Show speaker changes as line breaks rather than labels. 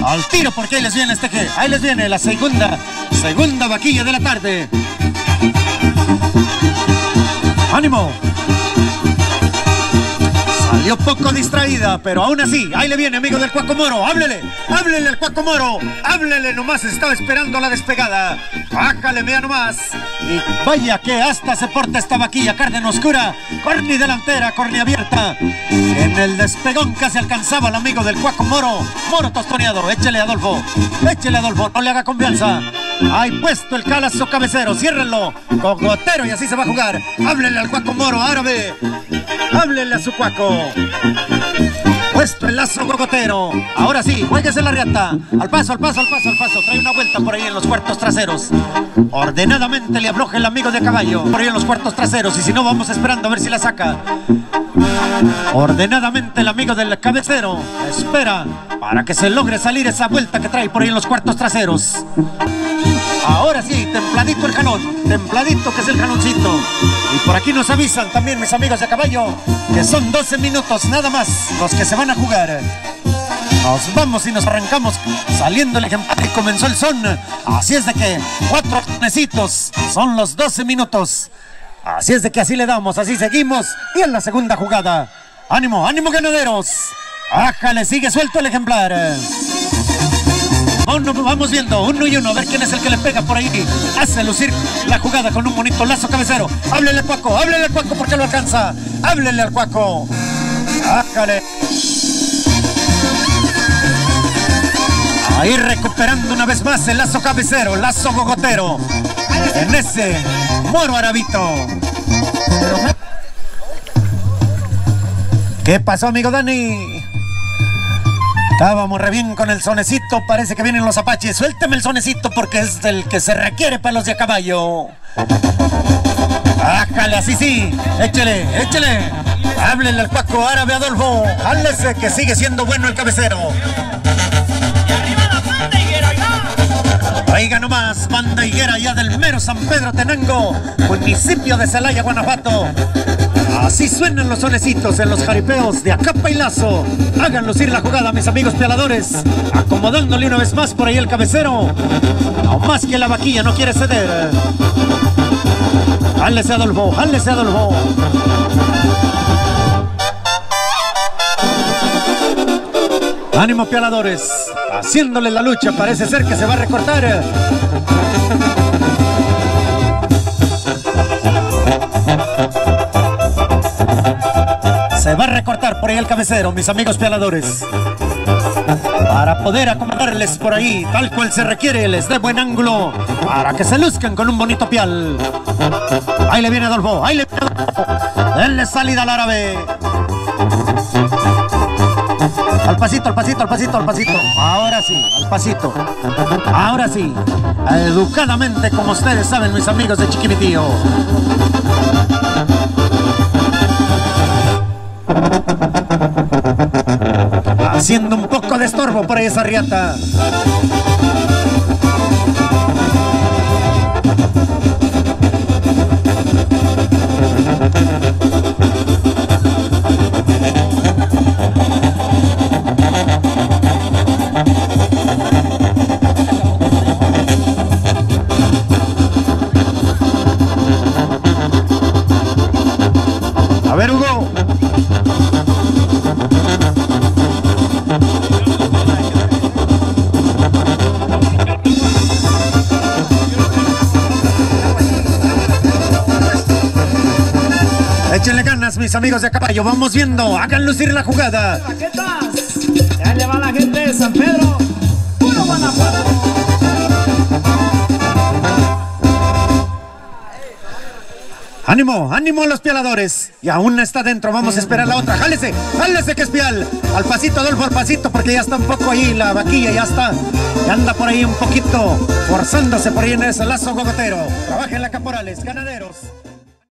Al tiro porque ahí les viene ahí les viene la segunda vaquilla de la tarde. ¡Ánimo! Salió poco distraída, pero aún así, ahí le viene, amigo del Cuaco Moro. Háblele al Cuaco Moro. Háblele, nomás estaba esperando la despegada. Bájale, vea nomás. Y vaya que hasta se porta esta vaquilla, carne oscura, corni delantera, corni abierta. En el despegón casi alcanzaba al amigo del Cuaco Moro. Moro tostoneado, échele Adolfo, no le haga confianza. Hay puesto el calazo cabecero, ciérrenlo, cogotero y así se va a jugar. Háblele al Cuaco Moro, árabe. Háblele a su Cuaco. Puesto el lazo cogotero. Ahora sí, juéguese la riata. Al paso. Trae una vuelta por ahí en los cuartos traseros. Ordenadamente le afloja el amigo de caballo por ahí en los cuartos traseros. Y si no, vamos esperando a ver si la saca. Ordenadamente el amigo del cabecero espera para que se logre salir esa vuelta que trae por ahí en los cuartos traseros. Ahora sí, templadito el canón, templadito que es el canoncito. Y por aquí nos avisan también mis amigos de caballo que son 12 minutos nada más los que se van a jugar. Nos vamos y nos arrancamos saliendo el ejemplar y comenzó el son. Así es de que 4 tonecitos son los 12 minutos. Así es de que así le damos, así seguimos. Y en la segunda jugada, ánimo, ánimo ganaderos. Ájale, sigue suelto el ejemplar. Vamos viendo uno y uno, a ver quién es el que le pega por ahí. Hace lucir la jugada con un bonito lazo cabecero. Háblele al Cuaco porque lo alcanza. Háblele al Cuaco. Ájale. Ahí recuperando una vez más el lazo cabecero, lazo gogotero. En ese Moro Arabito. ¿Qué pasó, amigo Dani? Estábamos re bien con el sonecito, parece que vienen los apaches. Suélteme el sonecito porque es el que se requiere para los de a caballo. Ájale, así sí, échele. Háblele al Cuaco árabe Adolfo. Hálese que sigue siendo bueno el cabecero. Oiga nomás, banda higuera ya del mero San Pedro Tenango, municipio de Celaya, Guanajuato. Así suenan los sonecitos en los jaripeos de Acapa y Lazo. Hagan lucir la jugada, mis amigos peladores, acomodándole una vez más por ahí el cabecero. No más que la vaquilla no quiere ceder. Jálese Adolfo. Ánimo peladores, haciéndole la lucha, parece ser que se va a recortar. Se va a recortar por ahí el cabecero, mis amigos peladores. Para poder acomodarles por ahí, tal cual se requiere, les dé buen ángulo, para que se luzcan con un bonito pial. Ahí le viene Adolfo, denle salida al árabe. Al pasito. Ahora sí, al pasito. Ahora sí, educadamente, como ustedes saben, mis amigos de Chiquimitío. Haciendo un poco de estorbo por ahí esa riata. A ver, Hugo. Échenle ganas, mis amigos de caballo. Vamos viendo. Hagan lucir la jugada.
Ya le va la gente de San Pedro. Puro Guanajuato.
Ánimo, ánimo a los pialadores. Y aún está dentro, vamos a esperar la otra. Jálese que es pial. Al pasito, Adolfo, al pasito, porque ya está un poco ahí la vaquilla, ya anda por ahí un poquito forzándose por ahí en ese lazo gogotero. Trabajen la caporales, ganaderos.